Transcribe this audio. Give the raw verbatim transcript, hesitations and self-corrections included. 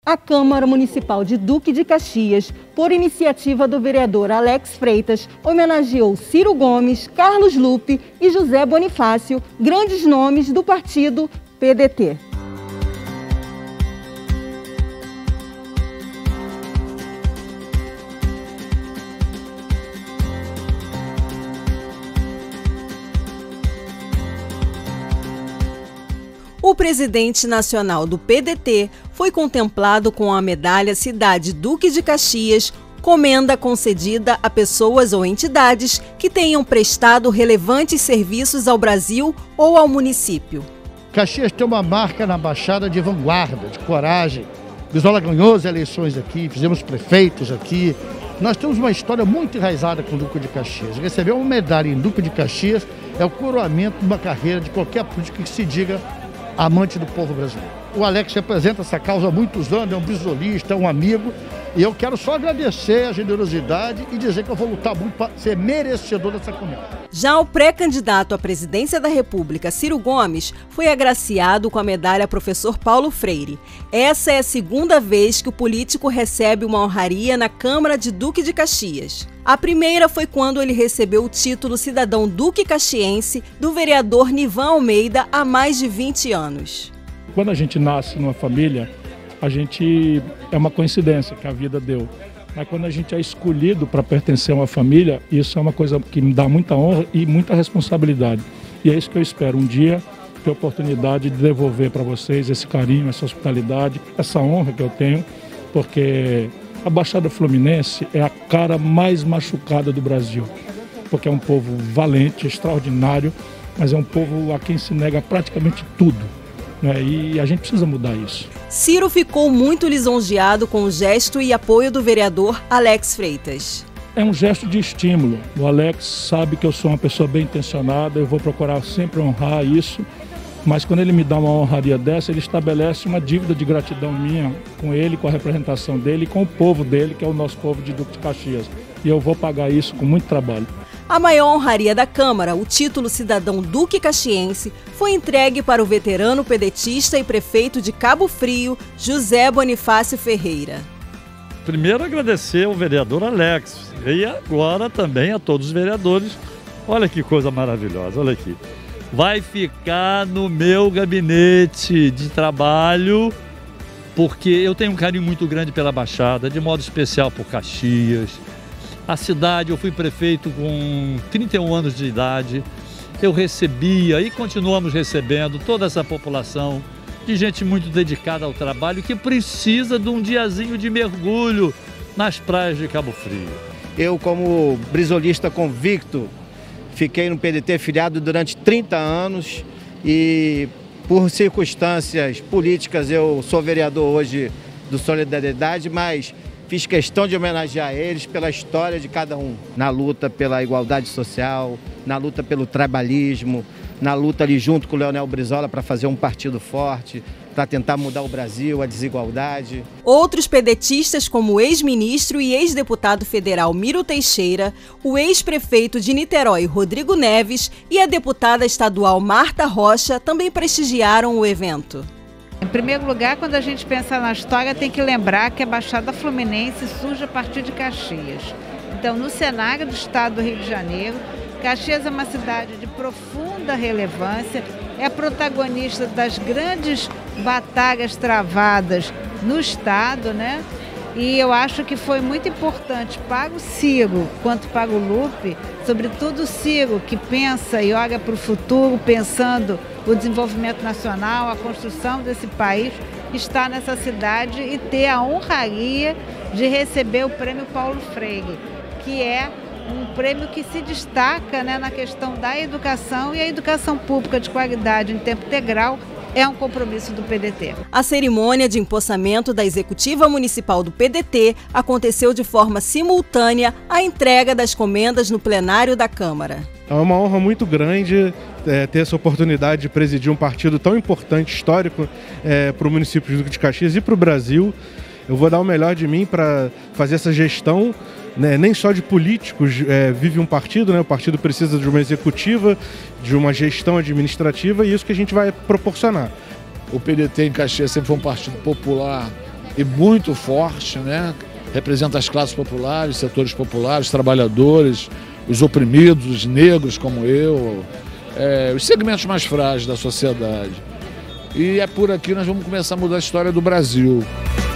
A Câmara Municipal de Duque de Caxias, por iniciativa do vereador Alex Freitas, homenageou Ciro Gomes, Carlos Lupe e José Bonifácio, grandes nomes do partido P D T. O presidente nacional do P D T foi contemplado com a medalha Cidade Duque de Caxias, comenda concedida a pessoas ou entidades que tenham prestado relevantes serviços ao Brasil ou ao município. Caxias tem uma marca na Baixada de vanguarda, de coragem. Brizola ganhou as eleições aqui, fizemos prefeitos aqui. Nós temos uma história muito enraizada com o Duque de Caxias. Receber uma medalha em Duque de Caxias é o coroamento de uma carreira de qualquer político que se diga amante do povo brasileiro. O Alex representa essa causa há muitos anos, é um brisolista, é um amigo, e eu quero só agradecer a generosidade e dizer que eu vou lutar muito para ser merecedor dessa comenda. Já o pré-candidato à presidência da República, Ciro Gomes, foi agraciado com a medalha Professor Paulo Freire. Essa é a segunda vez que o político recebe uma honraria na Câmara de Duque de Caxias. A primeira foi quando ele recebeu o título Cidadão Duque Caxiense do vereador Nivan Almeida há mais de vinte anos. Quando a gente nasce numa família, a gente é uma coincidência que a vida deu. Mas quando a gente é escolhido para pertencer a uma família, isso é uma coisa que me dá muita honra e muita responsabilidade. E é isso que eu espero, um dia ter a oportunidade de devolver para vocês esse carinho, essa hospitalidade, essa honra que eu tenho, porque a Baixada Fluminense é a cara mais machucada do Brasil, porque é um povo valente, extraordinário, mas é um povo a quem se nega praticamente tudo, né? E a gente precisa mudar isso. Ciro ficou muito lisonjeado com o gesto e apoio do vereador Alex Freitas. É um gesto de estímulo. O Alex sabe que eu sou uma pessoa bem intencionada, eu vou procurar sempre honrar isso. Mas quando ele me dá uma honraria dessa, ele estabelece uma dívida de gratidão minha com ele, com a representação dele e com o povo dele, que é o nosso povo de Duque de Caxias. E eu vou pagar isso com muito trabalho. A maior honraria da Câmara, o título Cidadão Duque Caxiense, foi entregue para o veterano pedetista e prefeito de Cabo Frio, José Bonifácio Ferreira. Primeiro agradecer ao vereador Alex e agora também a todos os vereadores. Olha que coisa maravilhosa, olha aqui. Vai ficar no meu gabinete de trabalho, porque eu tenho um carinho muito grande pela Baixada, de modo especial por Caxias. A cidade, eu fui prefeito com trinta e um anos de idade, eu recebia e continuamos recebendo toda essa população de gente muito dedicada ao trabalho que precisa de um diazinho de mergulho nas praias de Cabo Frio. Eu, como brisolista convicto, fiquei no P D T filiado durante trinta anos e, por circunstâncias políticas, eu sou vereador hoje do Solidariedade, mas fiz questão de homenagear eles pela história de cada um, na luta pela igualdade social, na luta pelo trabalhismo, na luta ali junto com o Leonel Brizola para fazer um partido forte, para tentar mudar o Brasil, a desigualdade. Outros pedetistas, como o ex-ministro e ex-deputado federal Miro Teixeira, o ex-prefeito de Niterói, Rodrigo Neves, e a deputada estadual Marta Rocha também prestigiaram o evento. Em primeiro lugar, quando a gente pensa na história, tem que lembrar que a Baixada Fluminense surge a partir de Caxias. Então, no cenário do estado do Rio de Janeiro, Caxias é uma cidade de profunda relevância, é protagonista das grandes batalhas travadas no estado, né? E eu acho que foi muito importante para o Ciro, quanto para o Lupe, sobretudo o Ciro, que pensa e olha para o futuro, pensando o desenvolvimento nacional, a construção desse país, estar nessa cidade e ter a honraria de receber o Prêmio Paulo Freire, que é um prêmio que se destaca, né, na questão da educação, e a educação pública de qualidade em tempo integral é um compromisso do P D T. A cerimônia de empossamento da Executiva Municipal do P D T aconteceu de forma simultânea à entrega das comendas no plenário da Câmara. É uma honra muito grande é, ter essa oportunidade de presidir um partido tão importante, histórico, é, para o município de Duque de Caxias e para o Brasil. Eu vou dar o melhor de mim para fazer essa gestão, né? Nem só de políticos é, vive um partido, né? O partido precisa de uma executiva, de uma gestão administrativa, e isso que a gente vai proporcionar. O P D T em Caxias sempre foi um partido popular, e muito forte, né? Representa as classes populares, setores populares, trabalhadores, os oprimidos, os negros como eu, é, os segmentos mais frágeis da sociedade. E é por aqui que nós vamos começar a mudar a história do Brasil.